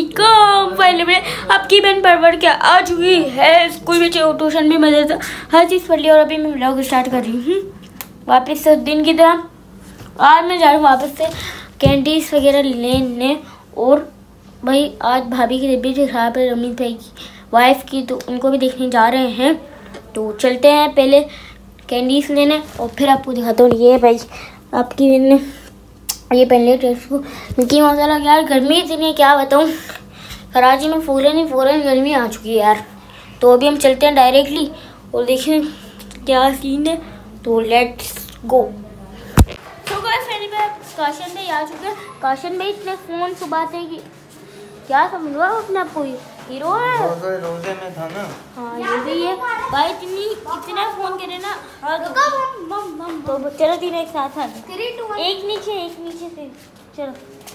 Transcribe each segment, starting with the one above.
वालेकुम। पहले में आपकी बहन पढ़ के आ चुकी है, स्कूल में ट्यूशन भी मदद हर चीज़ पढ़ ली और अभी मैं व्लॉग स्टार्ट कर रही हूँ वापस से दिन की तरह। आज मैं जा रही हूँ वापस से कैंडीज वगैरह लेने। और भाई आज भाभी की तबीयत खराब है, रमीज भाई की वाइफ की, तो उनको भी देखने जा रहे हैं। तो चलते हैं पहले कैंडीज लेने और फिर आपको दिखाता हूँ। ये भाई आपकी बहन ने ये पहन लिया ड्रेस को मिकी माउस वाला। यार गर्मी इतनी है क्या बताऊँ, कराची में फ़ौरन गर्मी आ चुकी है यार। तो अभी हम चलते हैं डायरेक्टली और देखें क्या सीन है। तो लेट्स गो। तो पहले पे काशन भाई आ चुके हैं। काशन भाई इतने फ़ोन सुबह कि क्या समझ लो अपने आप को हीरो है। रोजे में था ना। हाँ ये भी है भाई, इतने फ़ोन करे ना। तो चलो तीनों एक साथ आ गए, एक नीचे से चलो।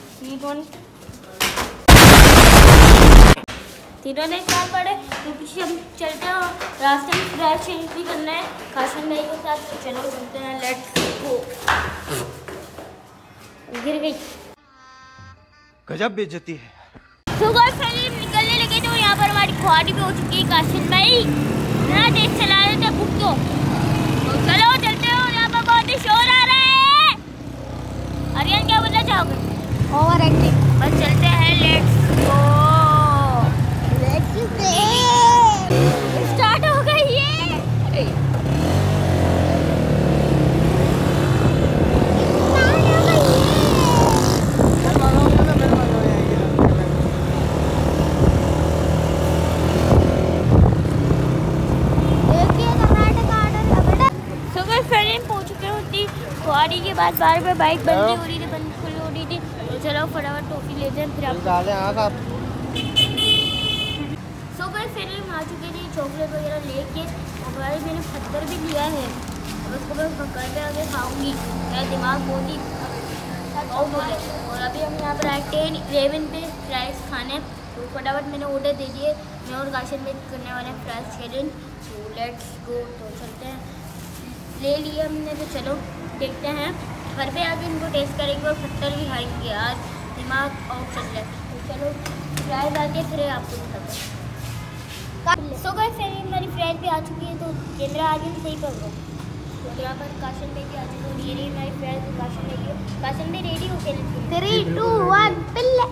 तीनों ने साथ पढ़े तो पीछे हम चलते हैं। रास्ते में ड्राइव चेंज भी करना है काशन भाई के साथ। तो चलो चलते हैं, लेट्स गो। गिर गई, गजब बेइज्जती है। सुबह पहले निकलने लगे तो यहाँ पर हमारी ख्वारी भी हो चुकी है। काशिन भाई इतना तेज चला रहे थे बुक तो चलो चलते हो। यहाँ पर बहुत ही शोर आ रहा है। आर्यन क्या बोलना चाहोगे? Over acting. बस चलते हैं, लेट्स गो। स्टार्ट हो गई है। गाड़ी के बाद बार बार बाइक बंद हो रही थी, बंद खुल हो रही थी। तो चलो फटाफट टॉफी लेते हैं फिर आप। सो गए फिर हम आ चुके थे चॉकलेट वगैरह लेके। और भाई मैंने पत्थर भी लिया है और उसको मैं पकड़ के आगे खाऊंगी। मेरा दिमाग बहुत ही बोले। और अभी हम यहाँ पर आए 10-11 पे फ्राइज खाने। तो फटाफट मैंने ऑर्डर दे दिए। मैं और काशन में करने वाले हैं फ्राइज चैलेंज। तो लेट्स गो। तो चलते हैं, ले लिए हमने। तो चलो देखते हैं, घर पे आके इनको टेस्ट करेंगे और पत्थर भी खाएंगे। यार दिमाग ऑफ चल रहा है। तो चलो फ्राइज आके फिर आपको बताते हैं। सो गए फिर हमारी फ्राइज भी आ चुकी है। तो कैमरा आगे सही कर दो। तो यहाँ पर काशन में भी आ चुकी है। ये रही हमारी फ्राइज। काशन में रेडी हो गए। 3, 2, 1 पिल्ले।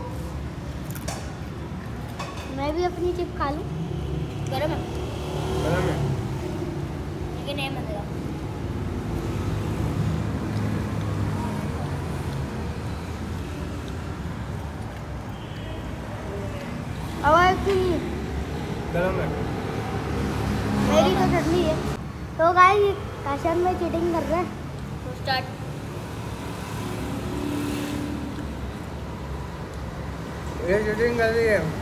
मैं भी अपनी चिप खा लूँ। गरम है लेकिन नहीं मज़ेदार। गरम है। मेरी तो ठंडी है। तो गाइस काशन में चीटिंग कर रहे हैं। तो स्टार्ट। ये चीटिंग कर रही है।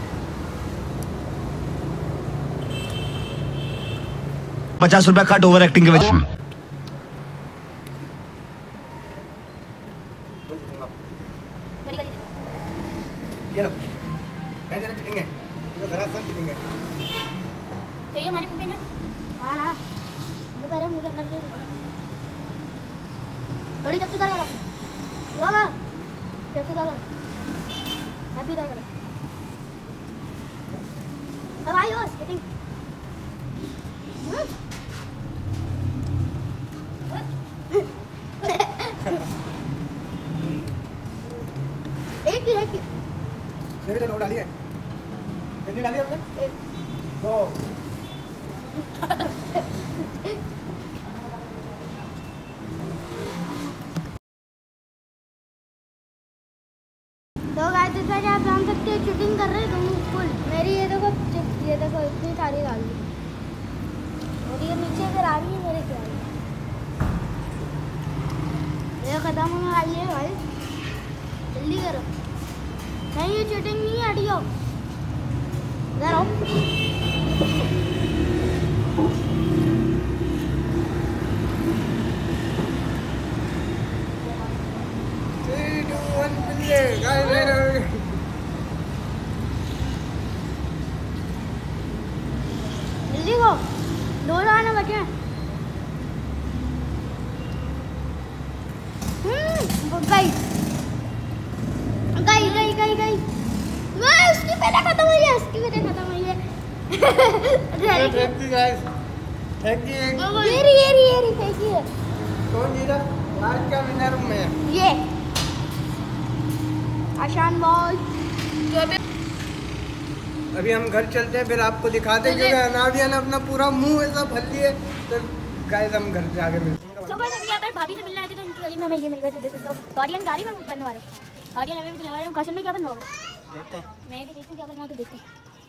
50 रुपया कट ओवर एक्टिंग के वजह से। तो ये हमारी मुझे ना हाँ दोपहर मुझे अंदर से थोड़ी जब सुधार करो होगा जब सुधार करो हैप्पी रह करो। अब आई हो स्केटिंग। एक ही मेरे तो डाली है। कितनी डाली आपने? 2। तो गाइस जैसा कि आप जान सकते हैं शूटिंग कर रहे हैं तुम फुल। मेरी ये देखो इतनी सारी डाल दी और ये नीचे अगर आ रही है मेरे क्या ये खत्म होने आई है भाई, जल्दी करो। नहीं ये चीटिंग नहीं है, हटियो इधर आओ। 3, 2, 1 पिल्ले गाइस। जल्दी को 2 लाने बचे। गई गई गई गई गई। इसकी पहले खत्म हुई है, इसकी पहले खत्म हुई है। Thank you guys, thank you. ये रही फेंकी है। कौन जीता आज का विनर में? ये आशान बॉल। अभी हम घर चलते हैं, फिर आपको दिखाते हैं क्योंकि अनादिया ने अपना पूरा मुंह ऐसा भर लिया। तो गाइस हम घर पे आके मिलते हैं। तो बस अभी यहाँ पर भाभी से मिलने आए थे तो उनकी गली में हमें ये मिल गए थे। देखो गार्डियन गाड़ी में बनने वाले, गार्डियन हमें भी बनने वाले। काशन में क्या बनना होगा देखते हैं। मैं भी देखती हूँ क्या बनना है, तो देखते हैं।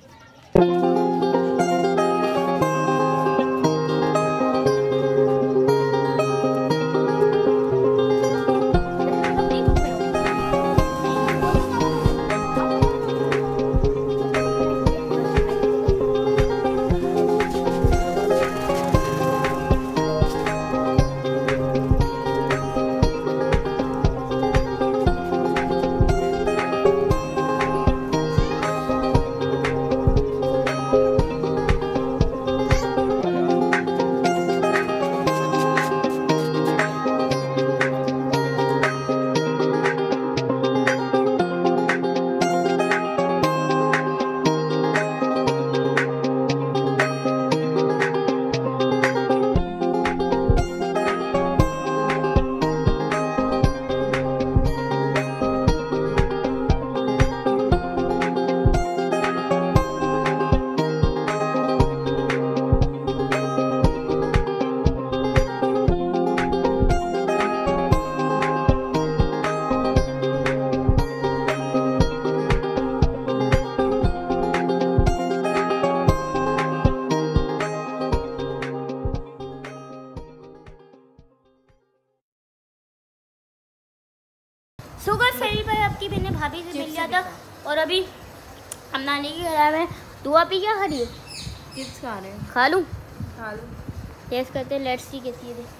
सुगर फेरी पर आपकी मैंने भाभी से मिल लिया था और अभी हम नानी के घर में दुआ पी क्या खा रही है? चिप्स खा रहे हैं। खा लूँ? खा लो। टेस्ट करते हैं, लेट्स सी कैसी है।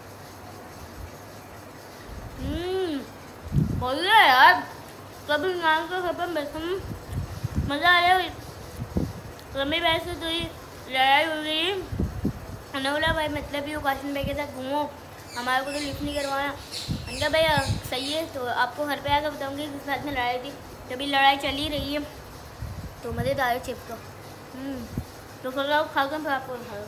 बढ़िया है यार। कभी नानी के घर पर बैठे मज़ा आ रहा है। कभी वैसे तो ही लड़ाई हो गई है। मैंने बोला भाई मतलब ही काशन भाई के साथ घूमो, हमारे को तो लिफ्ट नहीं करवाना। मैंने कहा भैया सही है, तो आपको घर पे आकर बताऊंगी किस बात में लड़ाई थी। जब लड़ाई चली रही है तो मज़ेदार है चिप का। तो फिर आप खा कर फिर आपको दिखाओ।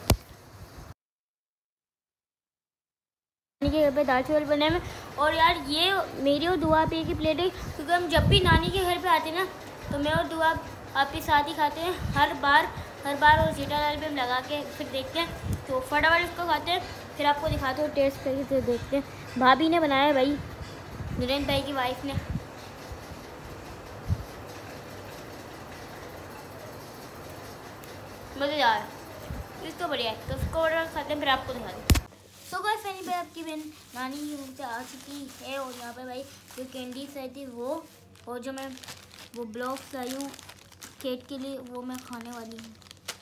नानी के घर पे दाल चावल बने में, और यार ये मेरी और दुआ पे की प्लेट है, क्योंकि हम जब भी नानी के घर पे आते हैं ना तो मैं और दुआ आपके साथ ही खाते हैं हर बार। और जीरा दाल भी हम लगा के फिर देखते हैं, तो फटाफट इसको खाते हैं, फिर आपको दिखाते हो टेस्ट करके फिर देखते हैं। भाभी ने बनाया भाई, नुरैन भाई की वाइफ ने। मज़ेदार, इसको बढ़िया है, तो उसको ऑर्डर खाते हैं फिर आपको दिखाते हैं। सो गाइस फैनी भाई आपकी बहन नानी की घर से आ चुकी है, और यहाँ पे भाई जो कैंडीज आई थी वो, और जो मैं वो ब्लॉक्स लाई हूँ केक के लिए, वो मैं खाने वाली हूँ।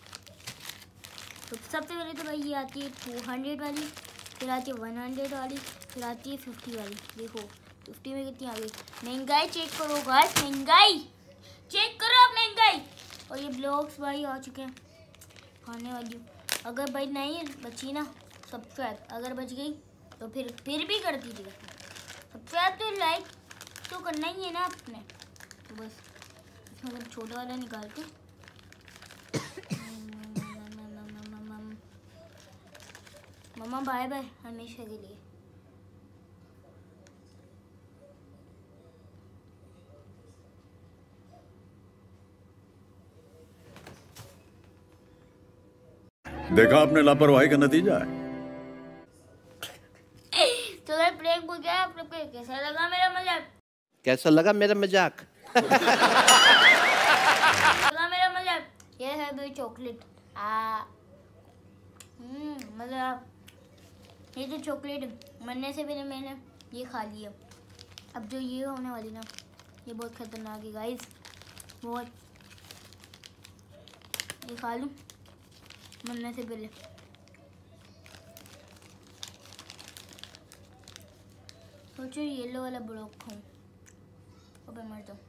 तो सबसे पहले तो भाई ये आती है 200 वाली, फिर आती है 100 वाली, फिर आती है 50 वाली। देखो 50 में कितनी आ गई। महंगाई चेक करो गाइस, महंगाई चेक करो आप, महंगाई। और ये ब्लॉक्स भाई आ चुके हैं खाने वाली हूँ। अगर भाई नहीं बची ना सब्सक्राइब, अगर बच गई तो फिर भी कर दीजिएगा सब्सक्राइब। तो लाइक तो करना ही है ना आपने। तो बस इसमें अगर छोटा वाला निकालते मम्मा बाय बाय हमेशा के लिए। देखा आपने लापरवाही का नतीजा है। तो यार प्रैंक हो गया, आप लोग को कैसा लगा मेरा मजाक? कैसा लगा मेरा मजाक? लगा मेरा मजाक? ये है भाई चॉकलेट। मतलब ये जो चॉकलेट बनने से पहले मैंने ये खा लिया। अब जो ये होने वाली ना, ये बहुत खतरनाक है गाइस, बहुत। ये खा लूँ बनने से पहले। सोचो येलो वाला ब्लॉक खाऊं, अबे मर जाऊं।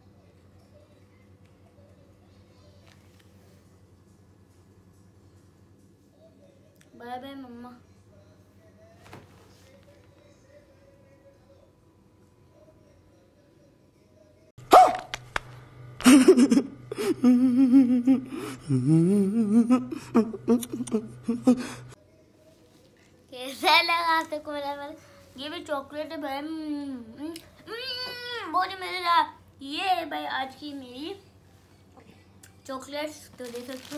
बाय बाय मम्मा। कैसा लगा आपको मेरा वाला? ये भी चॉकलेट है भाई। बहुत मजेदार। ये है भाई आज की मेरी चॉकलेट्स, तो देख सकते हो।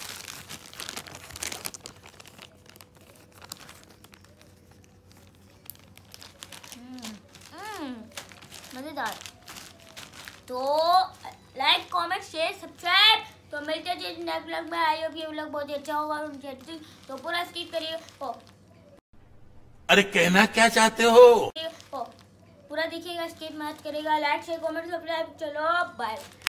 मजेदार। तो लाइक कमेंट शेयर सब्सक्राइब। तो मिलते हैं नेक्स्ट व्लॉग में। आई होप ये व्लॉग बहुत ही अच्छा होगा और इंटरेस्टिंग, तो पूरा स्किप करिए। अरे कहना क्या चाहते हो? पूरा देखिएगा, स्किप मत करिएगा। Like share comment subscribe. चलो बाय।